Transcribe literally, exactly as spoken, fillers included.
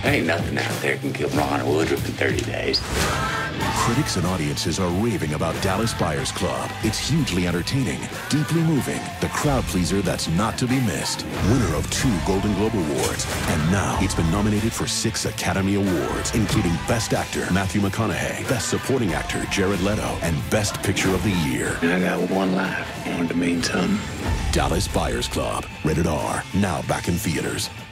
Ain't nothing out there can kill Ron Woodruff in thirty days. Critics and audiences are raving about Dallas Buyers Club. It's hugely entertaining, deeply moving, the crowd pleaser that's not to be missed. Winner of two Golden Globe Awards, and now it's been nominated for six Academy Awards, including Best Actor Matthew McConaughey, Best Supporting Actor Jared Leto, and Best Picture of the Year. I got one life. I wanted to mean something. Dallas Buyers Club, rated R, now back in theaters.